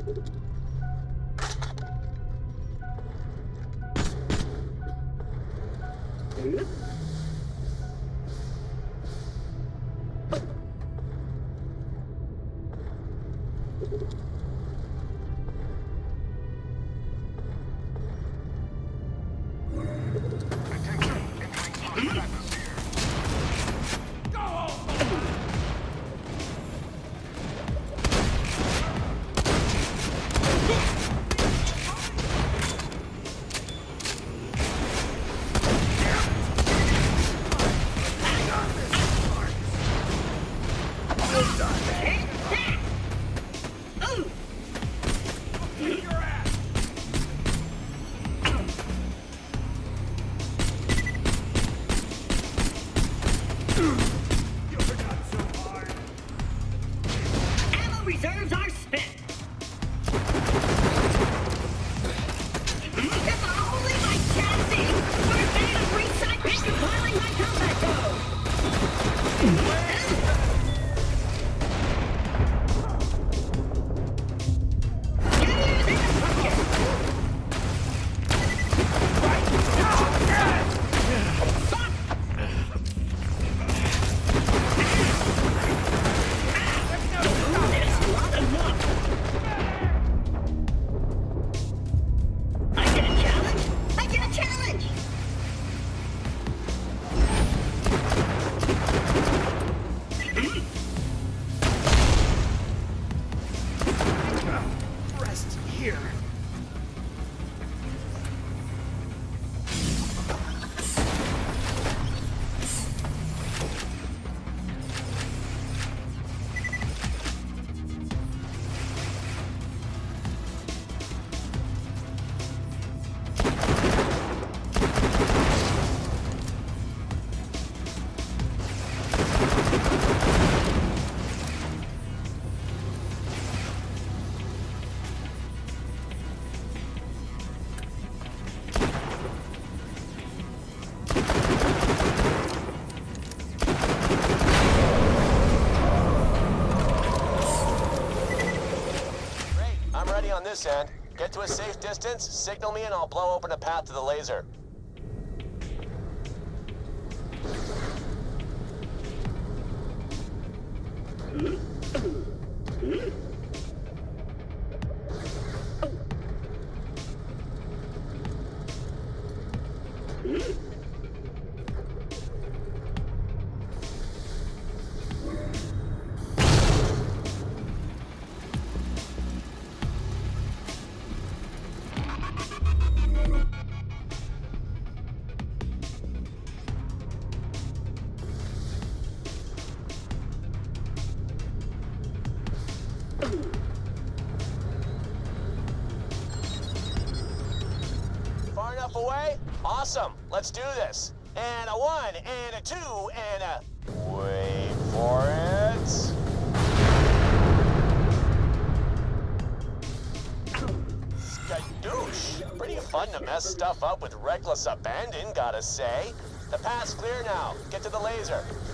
Reserves are spent. If only my chassis were made of recycled compiling my combat code. On this end. Get to a safe distance, signal me, and I'll blow open a path to the laser. Far enough away? Awesome. Let's do this. And a 1, and a 2, and a... Wait for it. Skadoosh. Pretty fun to mess stuff up with reckless abandon, gotta say. The path's clear now. Get to the laser.